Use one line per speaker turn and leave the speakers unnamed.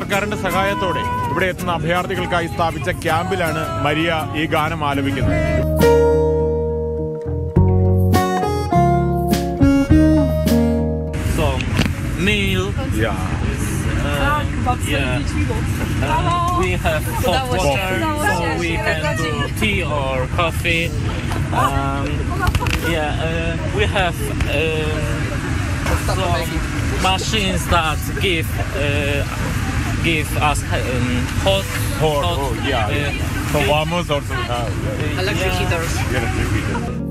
സർക്കാരിന്റെ സഹായത്തോടെ ഇവിടെ എത്തുന്ന അഭയാർത്ഥികൾക്കായി സ്ഥാപിച്ച ക്യാമ്പിലാണ് മരിയ ഈ ഗാനം ആലപിക്കുന്നത്.
Meal.
Yeah.
We have hot water, so we can do tea or coffee. We have some machines that give us hot.
So warmers also have
electric heaters.
electric heaters.